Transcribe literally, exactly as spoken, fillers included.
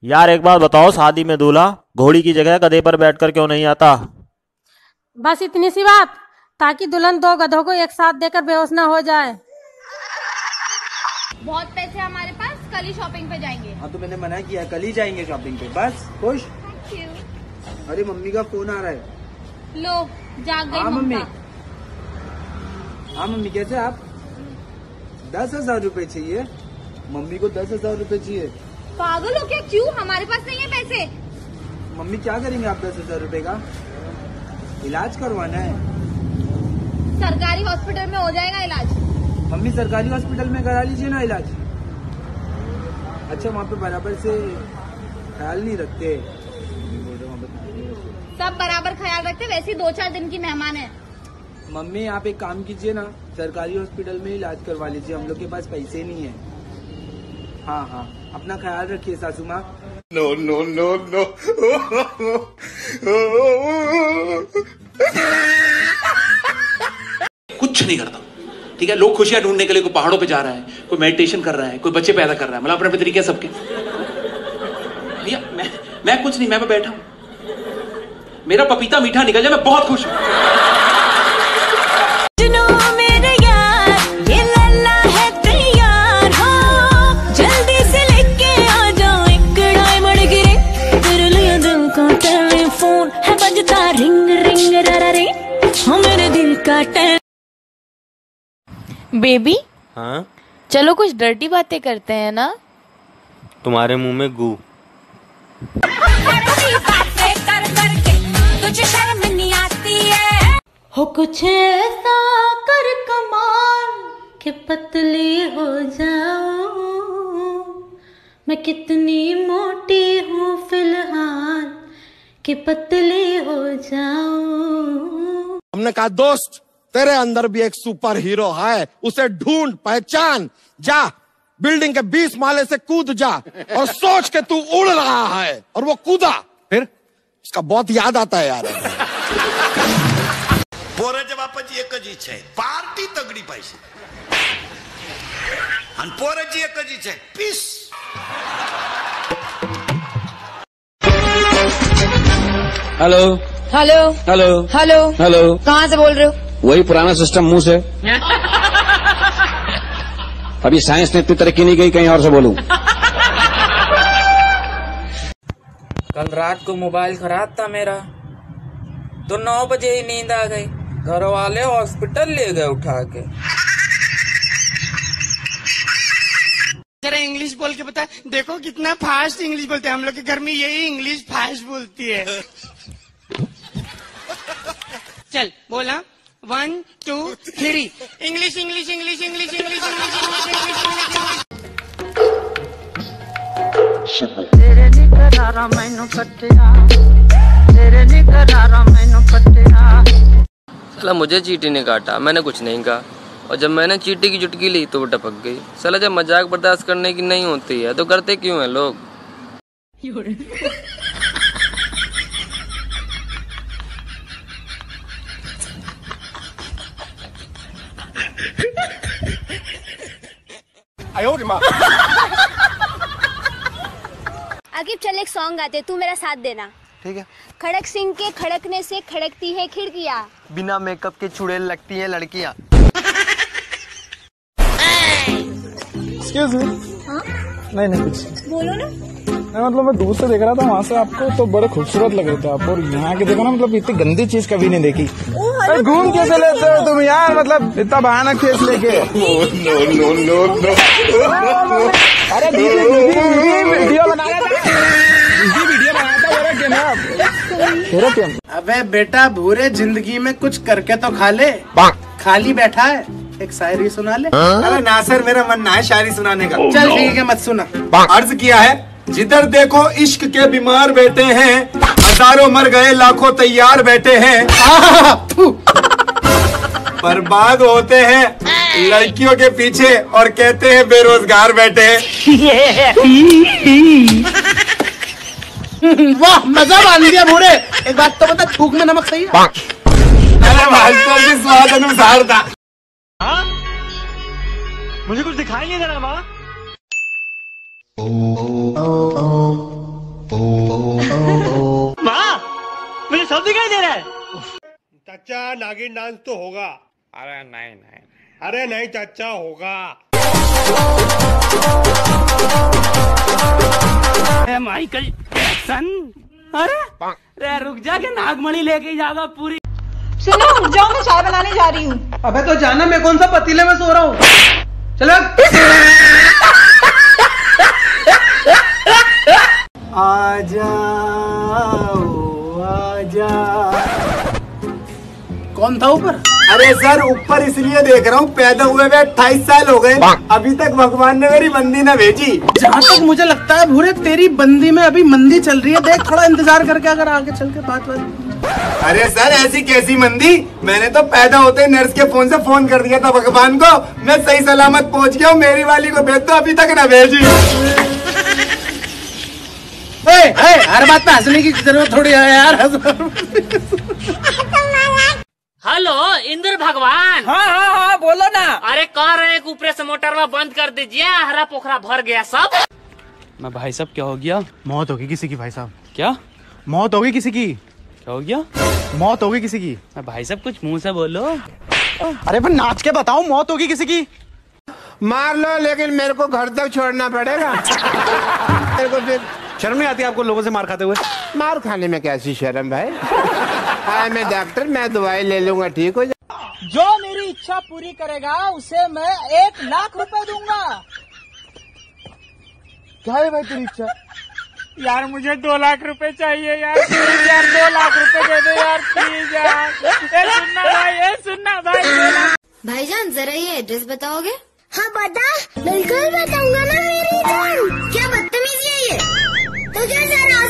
यार एक बात बताओ, शादी में दूल्हा घोड़ी की जगह गधे पर बैठकर क्यों नहीं आता? बस इतनी सी बात, ताकि दुल्हन दो गधों को एक साथ देकर बेहोश ना हो जाए। बहुत पैसे हमारे पास, कल ही शॉपिंग पे जाएंगे। हाँ तो मैंने मना किया, कल ही जाएंगे शॉपिंग पे। बस खुश। अरे मम्मी का फोन आ रहा है। लो जाग गई हाँ मम्मी। मम्मा। हाँ मम्मी कैसे आप? दस हजार रूपए चाहिए मम्मी को, दस हजार रूपए चाहिए। पागल हो क्या? क्यों? हमारे पास नहीं है पैसे। मम्मी क्या करेंगे आप दस हजार रूपए का? इलाज करवाना है। सरकारी हॉस्पिटल में हो जाएगा इलाज। मम्मी सरकारी हॉस्पिटल में करा लीजिए ना इलाज। अच्छा वहाँ पे बराबर से ख्याल नहीं रखते। सब बराबर ख्याल रखते, वैसे दो चार दिन की मेहमान है। मम्मी आप एक काम कीजिए ना, सरकारी हॉस्पिटल में इलाज करवा लीजिए, हम लोग के पास पैसे नहीं है। हाँ हाँ अपना ख्याल रखिए सासू माँ। No no no no. कुछ नहीं करता, ठीक है। लोग खुशियां ढूंढने के लिए कोई पहाड़ों पे जा रहा है, कोई मेडिटेशन कर रहा है, कोई बच्चे पैदा कर रहा है, मतलब अपने अपने तरीके सबके। भैया मैं मैं कुछ नहीं, मैं बैठा हूं, मेरा पपीता मीठा निकल जाए, मैं बहुत खुश हूं। रिंग रिंग रा रे हो मेरे दिल का टैन। बेबी हाँ चलो कुछ डर्टी बातें करते हैं ना। तुम्हारे मुंह में गू। बातें कर करके तुझे शर्म नहीं आती है। हो कुछ ऐसा कर कमाल के पतली हो जाऊं, मैं कितनी मोटी हूँ फिलहाल कि पतली हो जाऊं। हमने कहा दोस्त तेरे अंदर भी एक सुपर हीरो है, उसे ढूंढ पहचान, जा बिल्डिंग के बीस माले से कूद जा और सोच के तू उड़ रहा है। और वो कूदा, फिर उसका बहुत याद आता है यार। पोराच्या बापाची एकच इच्छा आहे, पार्टी तगडी पाहिजे, आणि पोराची एकच इच्छा आहे, peace. Hello hello hello hello hello. कहाँ से बोल रहे हो? वही पुराना सिस्टम मुंह से। अभी साइंस ने इतनी तरक्की नहीं की, कहीं और से बोलूं। कल रात को मोबाइल खराब था मेरा, तो नौ बजे ही नींद आ गई। घर वाले हॉस्पिटल ले गए उठा के। जरा इंग्लिश बोल के बता। देखो कितना फास्ट इंग्लिश बोलते हैं हम लोग के घर में, यही इंग्लिश फास्ट बोलती है। चल बोला, one two three. English English English English English English. तेरे निकरारा मैनू कटिया, तेरे निकरारा मैनू कटिया। साला मुझे चींटी ने काटा, मैंने कुछ नहीं कहा, और जब मैंने चींटी की चुटकी ली तो वो टपक गई। साला जब मजाक बर्दाश्त करने की नहीं होती है तो करते क्यों हैं लोग? आगे चल एक सॉन्ग गाते, तू मेरा साथ देना। ठीक है। खड़क सिंह के खड़कने से खड़कती है खिड़कियाँ, बिना मेकअप के चुड़ैल लगती है लड़कियाँ। Excuse me. हाँ? नहीं नहीं कुछ बोलो ना। नहीं मतलब मैं दूर से देख रहा था, वहाँ से आपको तो बड़े खूबसूरत लग रहे थे आप, और यहाँ के देखो ना मतलब इतनी गंदी चीज कभी नहीं देखी। अरे घूम कैसे लेते हो तुम यार, मतलब इतना भयानक फेस लेके। No no no no. अरे दीदी वीडियो बना रहा था, वीडियो बनाया था मेरा कैमरा, मेरा कैमरा। अबे बेटा भूरे, जिंदगी में कुछ करके तो खा ले, खाली बैठा है, एक शायरी सुना ले। अरे नासिर मेरा मन ना है शायरी सुनाने का। चल ठीक है मत सुना। अर्ज किया है, जिधर देखो इश्क के बीमार बैठे हैं, हजारों मर गए लाखों तैयार बैठे हैं, बर्बाद होते हैं लड़कियों के पीछे और कहते हैं बेरोजगार बैठे हैं। वाह मजा बांध दिया भूरे। एक बात तो बता, थूक में नमक सही है? अरे मास्टर जी स्वाद अनुसार था। मुझे कुछ दिखाई नहीं दे रहा माँ। चाचा नागिन डांस तो होगा। अरे नहीं नहीं अरे नहीं चाचा होगा। Michael Jackson. अरे रे रुक जा के नागमणि लेके जाएगा पूरी। सुनो उठ जाओ, मैं चाय बनाने जा रही हूँ। अबे तो जाना, मैं कौन सा पतीले में सो रहा हूँ। चलो आजा आजा। कौन था ऊपर? अरे सर ऊपर इसलिए देख रहा हूँ, पैदा हुए हुए अट्ठाईस साल हो गए, अभी तक भगवान ने मेरी बंदी न भेजी। जहाँ तक मुझे लगता है भूरे, तेरी बंदी में अभी मंदी चल रही है। देख थोड़ा इंतजार करके अगर आगे चल के बात बात। अरे सर ऐसी कैसी मंदी, मैंने तो पैदा होते ही नर्स के फोन से फोन कर दिया था भगवान को, मैं सही सलामत पहुँच गया हूँ, मेरी वाली को भेज दो, अभी तक न भेजी। हर बात पे हंसने की जरूरत थोड़ी है यार। हेलो इंद्र भगवान। हाँ हाँ हाँ बोलो ना। अरे कह रहे हैं कि ऊपर से मोटरवा बंद कर दीजिए, हरा पोखरा भर गया सब। मैं भाई साहब क्या हो गया? मौत होगी किसी की भाई साहब। क्या मौत होगी किसी की? क्या हो गया? मौत होगी किसी की। मैं भाई साहब कुछ मुंह से बोलो। अरे पर नाच के बताओ, मौत होगी किसी की। मार लो लेकिन मेरे को घर तक छोड़ना पड़ेगा। मेरे को फिर शर्म नहीं आती आपको लोगों से मार खाते हुए? मार खाने में कैसी शर्म भाई। हाँ मैं डॉक्टर, मैं दवाई ले लूंगा, ठीक हो जाए। जो मेरी इच्छा पूरी करेगा उसे मैं एक लाख रुपए दूंगा। क्या है भाई तेरी इच्छा? यार मुझे दो लाख रुपए चाहिए यार, प्लीज यार दो लाख रुपए दे दो यार, प्लीज यार। ए सुनना भाई, ए सुनना भाई। भाईजान जरा ये एड्रेस बताओगे? हाँ बता, बिल्कुल बताऊंगा ना मेरी जान। क्या बदतमीजी है ये? तुझे जरा